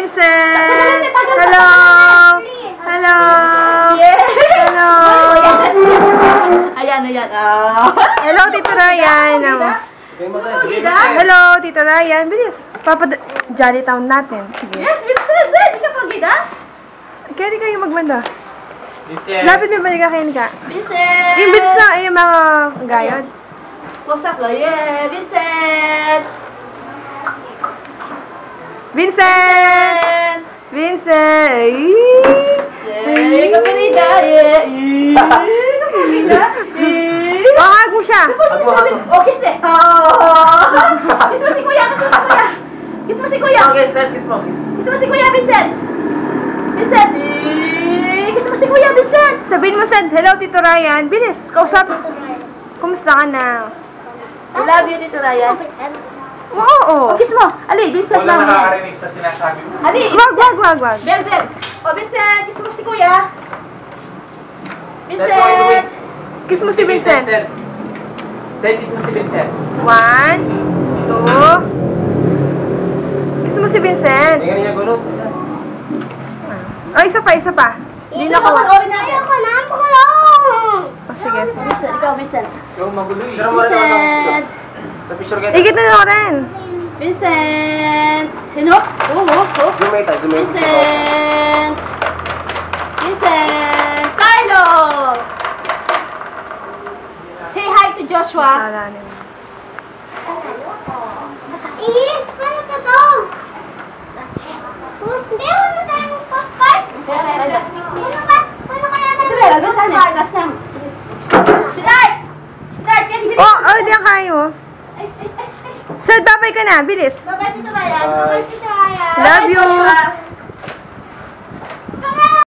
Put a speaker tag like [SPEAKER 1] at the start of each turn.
[SPEAKER 1] Vincent! Hello! Hello! Hello!
[SPEAKER 2] Ayan.
[SPEAKER 1] Hello, Tito Ryan! Hello, Tito Ryan! Bilis! Jolly Town natin. Sige.
[SPEAKER 2] Yes, Vincent! Hindi ka pagida?
[SPEAKER 1] Kaya di kayo magmanda.
[SPEAKER 3] Vincent!
[SPEAKER 1] Lapit mo balik ka kayo ka.
[SPEAKER 2] Vincent!
[SPEAKER 1] Yung bilis na ay yung mga gayod.
[SPEAKER 2] Close up lang. Yeah, Vincent!
[SPEAKER 1] Vincent! Vincent!
[SPEAKER 2] Yay! Kapalida! Yay! Kapalida!
[SPEAKER 1] Pakag mo siya!
[SPEAKER 2] Oh, kiss eh! Kiss mo si Kuya! Kiss mo si Kuya!
[SPEAKER 3] Okay, sir, kiss mo.
[SPEAKER 2] Kiss mo si Kuya, Vincent! Vincent! Kiss mo si Kuya, Vincent!
[SPEAKER 1] Sabihin mo, Sad, hello, Tito Ryan. Bilis, kausap. Kumusta ka na?
[SPEAKER 2] I love you, Tito Ryan.
[SPEAKER 1] Oo.
[SPEAKER 2] Oh, kiss mo! Ali, Vincent
[SPEAKER 3] Wala
[SPEAKER 2] lang.
[SPEAKER 3] nakakarinig sa sinasabi mo.
[SPEAKER 2] Ali!
[SPEAKER 1] Wag.
[SPEAKER 2] Bel! Oh, Vincent! Kiss mo si Kuya! Vincent!
[SPEAKER 1] Kiss mo si Vincent.
[SPEAKER 3] Sir, kiss mo si Vincent.
[SPEAKER 1] 1, 2. Kiss mo si Vincent.
[SPEAKER 3] Hindi ka niya gulot.
[SPEAKER 1] Oh, isa pa. Hindi na ko.
[SPEAKER 2] Panoorin natin. Ayoko na!
[SPEAKER 1] Oh, sige.
[SPEAKER 2] Vincent, ikaw, Vincent.
[SPEAKER 3] Yung magulo eh.
[SPEAKER 2] Vincent!
[SPEAKER 3] Sa-picture ka.
[SPEAKER 1] Igit na ako rin.
[SPEAKER 2] Vincent! Hinok?
[SPEAKER 3] Zoom tayo.
[SPEAKER 2] Vincent! Vincent! Carlo! Say hi to Joshua.
[SPEAKER 1] Alanin.
[SPEAKER 4] Paano ka to? Hindi, wala tayong magpa-spark. Paano kaya natin?
[SPEAKER 1] Oh, di ang kayo. Sad, babay ka na. Bilis.